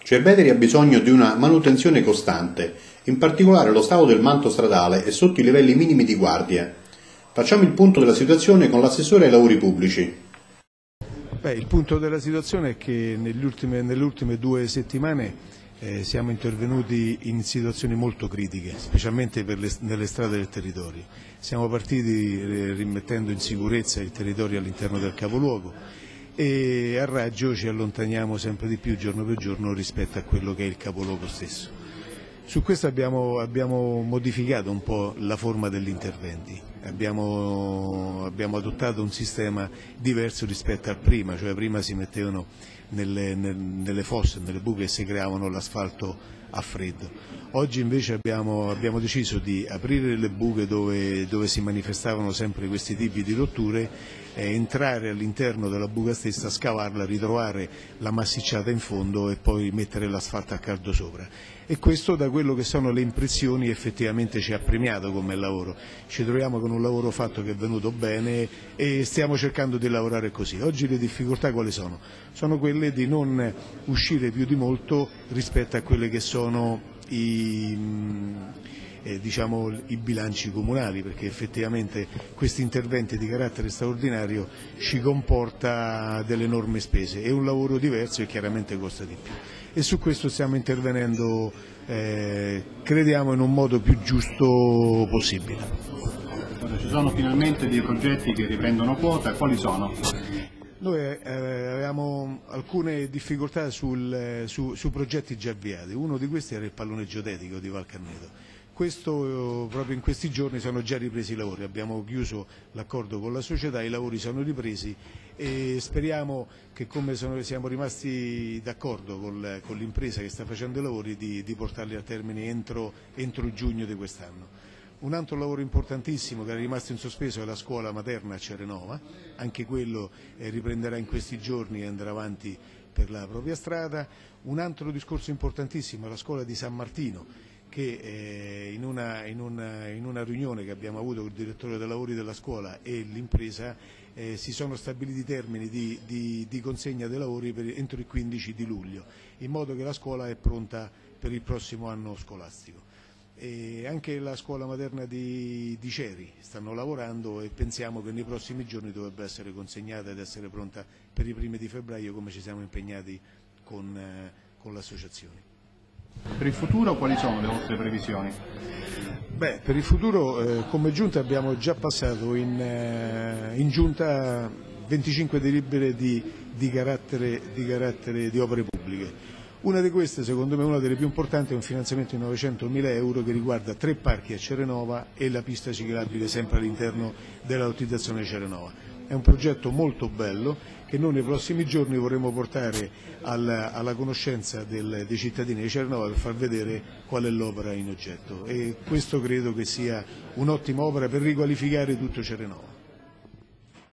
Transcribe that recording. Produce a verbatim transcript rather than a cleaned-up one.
Cerveteri ha bisogno di una manutenzione costante, in particolare lo stato del manto stradale è sotto i livelli minimi di guardia. Facciamo il punto della situazione con l'assessore ai lavori pubblici. Beh, il punto della situazione è che negli ultime, nelle ultime due settimane eh, siamo intervenuti in situazioni molto critiche, specialmente per le, nelle strade del territorio. Siamo partiti eh, rimettendo in sicurezza il territorio all'interno del capoluogo e a raggio ci allontaniamo sempre di più giorno per giorno rispetto a quello che è il capoluogo stesso. Su questo abbiamo, abbiamo modificato un po' la forma degli interventi, abbiamo, abbiamo adottato un sistema diverso rispetto al prima, cioè prima si mettevano nelle, nelle fosse, nelle buche e si creavano l'asfalto a freddo. Oggi invece abbiamo, abbiamo deciso di aprire le buche dove, dove si manifestavano sempre questi tipi di rotture, eh, entrare all'interno della buca stessa, scavarla, ritrovare la massicciata in fondo e poi mettere l'asfalto a caldo sopra. E questo, da quello che sono le impressioni, effettivamente ci ha premiato come lavoro. Ci troviamo con un lavoro fatto che è venuto bene e stiamo cercando di lavorare così. Oggi le difficoltà quali sono? Sono quelle di non uscire più di molto rispetto a quelle che sono I, eh, diciamo, i bilanci comunali, perché effettivamente questi interventi di carattere straordinario ci comporta delle enormi spese, è un lavoro diverso e chiaramente costa di più e su questo stiamo intervenendo, eh, crediamo, in un modo più giusto possibile. Ci sono finalmente dei progetti che riprendono quota, quali sono? Noi eh, avevamo alcune difficoltà sul, eh, su, su progetti già avviati, uno di questi era il pallone geodetico di Val Carneto. Questo, eh, proprio in questi giorni sono già ripresi i lavori, abbiamo chiuso l'accordo con la società, i lavori sono ripresi e speriamo che, come sono, siamo rimasti d'accordo con, con l'impresa che sta facendo i lavori, di, di portarli a termine entro, entro giugno di quest'anno. Un altro lavoro importantissimo che era rimasto in sospeso è la scuola materna a Cerenova, anche quello eh, riprenderà in questi giorni e andrà avanti per la propria strada. Un altro discorso importantissimo è la scuola di San Martino, che eh, in, una, in, una, in una riunione che abbiamo avuto con il direttore dei lavori della scuola e l'impresa eh, si sono stabiliti termini di, di, di consegna dei lavori per, entro il quindici di luglio, in modo che la scuola è pronta per il prossimo anno scolastico. E anche la scuola materna di, di Ceri stanno lavorando e pensiamo che nei prossimi giorni dovrebbe essere consegnata ed essere pronta per i primi di febbraio, come ci siamo impegnati con, eh, con l'associazione. Per il futuro quali sono le vostre previsioni? Beh, per il futuro eh, come giunta abbiamo già passato in, eh, in giunta venticinque delibere di, di, carattere, di carattere di opere pubbliche. Una di queste, secondo me una delle più importanti, è un finanziamento di novecentomila euro che riguarda tre parchi a Cerenova e la pista ciclabile sempre all'interno della lottizzazione di Cerenova. È un progetto molto bello che noi nei prossimi giorni vorremmo portare alla, alla conoscenza del, dei cittadini di Cerenova per far vedere qual è l'opera in oggetto e questo credo che sia un'ottima opera per riqualificare tutto Cerenova.